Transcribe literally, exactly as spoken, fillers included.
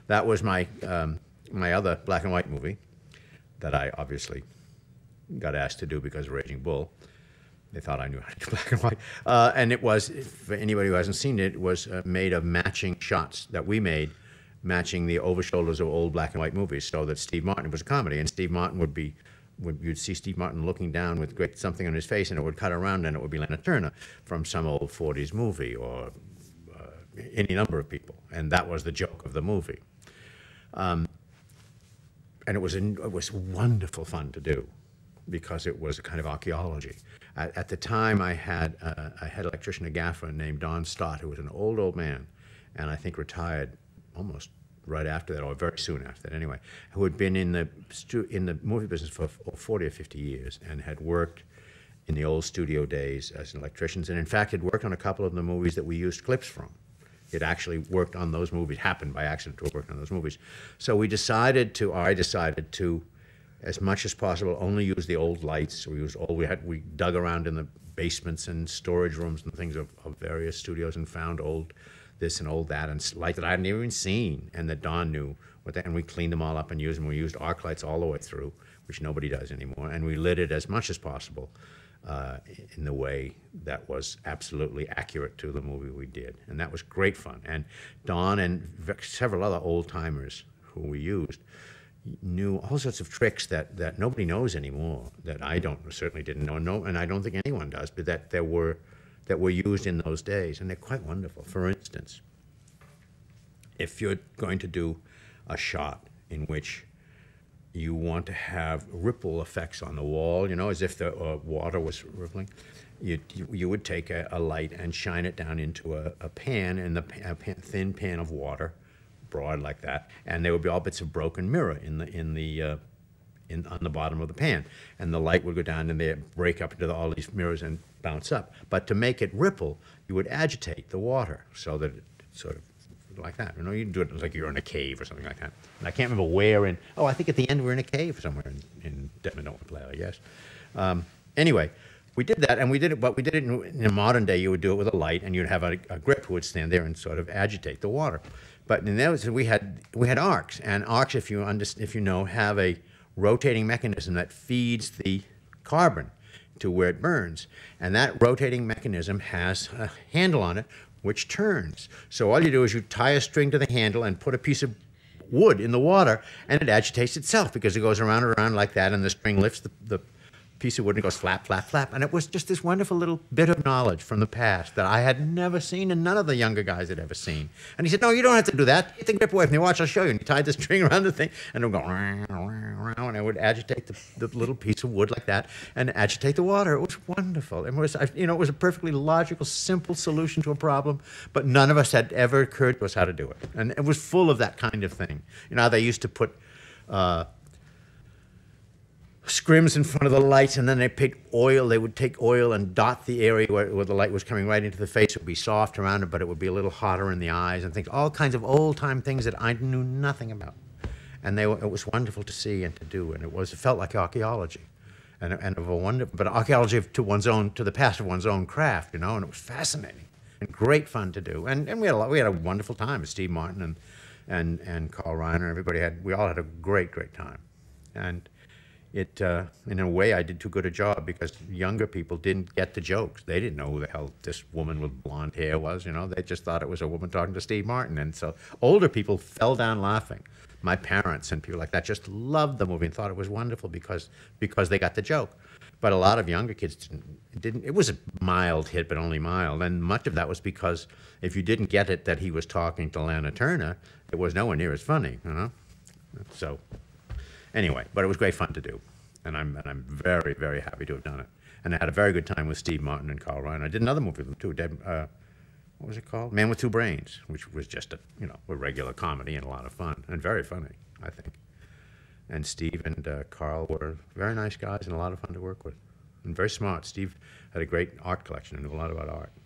that was my, um, my other black and white movie that I obviously got asked to do because of Raging Bull. They thought I knew how to do black and white. Uh, and it was, for anybody who hasn't seen it, it was uh, made of matching shots that we made, matching the over shoulders of old black and white movies, so that Steve Martin, it was a comedy, and Steve Martin would be, would, you'd see Steve Martin looking down with great something on his face, and it would cut around, and it would be Lana Turner from some old forties movie, or uh, any number of people. And that was the joke of the movie. Um, and it was, in, it was wonderful fun to do, because it was a kind of archaeology. At, at the time, I had uh, I had an electrician, a gaffer named Don Stott, who was an old, old man, and I think retired almost right after that, or very soon after that anyway, who had been in the, stu in the movie business for forty or fifty years and had worked in the old studio days as an electrician, and in fact had worked on a couple of the movies that we used clips from. It actually worked on those movies, happened by accident to have worked on those movies. So we decided to, or I decided to, as much as possible, only use the old lights. We used all we had. We dug around in the basements and storage rooms and things of, of various studios and found old this and old that, and light that I hadn't even seen, and that Don knew. What that, and we cleaned them all up and used them. We used arc lights all the way through, which nobody does anymore, and we lit it as much as possible uh, in the way that was absolutely accurate to the movie we did, and that was great fun. And Don and several other old timers who we used knew all sorts of tricks that, that nobody knows anymore, that I don't certainly didn't know, no, and I don't think anyone does, but that there were that were used in those days, and they're quite wonderful. For instance, if you're going to do a shot in which you want to have ripple effects on the wall, you know, as if the uh, water was rippling, you, you, you would take a, a light and shine it down into a, a pan, and the a pan, thin pan of water, broad like that, and there would be all bits of broken mirror in the in the uh, in on the bottom of the pan, and the light would go down and they break up into the, all these mirrors and bounce up. But to make it ripple, you would agitate the water so that it sort of like that. You know, you do it like you're in a cave or something like that. And I can't remember where in. Oh, I think at the end we're in a cave somewhere in, in Men Don't Wear Plaid, I guess. Um, anyway. We did that, and we did it, but we did it in, in a modern day. You would do it with a light, and you'd have a, a grip who would stand there and sort of agitate the water. But in those, we had we had arcs, and arcs, if you understand, if you know, have a rotating mechanism that feeds the carbon to where it burns, and that rotating mechanism has a handle on it which turns. So all you do is you tie a string to the handle and put a piece of wood in the water, and it agitates itself because it goes around and around like that, and the string lifts the, the piece of wood and goes flap, flap, flap. And it was just this wonderful little bit of knowledge from the past that I had never seen, and none of the younger guys had ever seen. And he said, no, you don't have to do that. Get the grip away from me. Watch, I'll show you. And he tied the string around the thing, and it would go round, round, round, and it would agitate the, the little piece of wood like that and agitate the water. It was wonderful. It was, you know, it was a perfectly logical, simple solution to a problem, but none of us had ever occurred to us how to do it. And it was full of that kind of thing. You know how they used to put uh, scrims in front of the lights, and then they picked oil. They would take oil and dot the area where, where the light was coming right into the face. It would be soft around it, but it would be a little hotter in the eyes and things. All kinds of old-time things that I knew nothing about. And they were, it was wonderful to see and to do, and it was it felt like archaeology, and and of a wonder, but archaeology to one's own, to the past of one's own craft, you know. And it was fascinating and great fun to do. And and we had a lot, we had a wonderful time with Steve Martin and and and Carl Reiner. Everybody had we all had a great great time, and. It, uh, in a way, I did too good a job because younger people didn't get the jokes. They didn't know who the hell this woman with blonde hair was, you know. They just thought it was a woman talking to Steve Martin. And so older people fell down laughing. My parents and people like that just loved the movie and thought it was wonderful because, because they got the joke. But a lot of younger kids didn't, didn't. It was a mild hit, but only mild. And much of that was because if you didn't get it that he was talking to Lana Turner, it was nowhere near as funny, you know. So... Anyway, but it was great fun to do, and I'm and I'm very very happy to have done it. And I had a very good time with Steve Martin and Carl Reiner. I did another movie with them too. Deb, uh, what was it called? Man with Two Brains, which was just a you know a regular comedy and a lot of fun and very funny, I think. And Steve and uh, Carl were very nice guys and a lot of fun to work with, and very smart. Steve had a great art collection and knew a lot about art.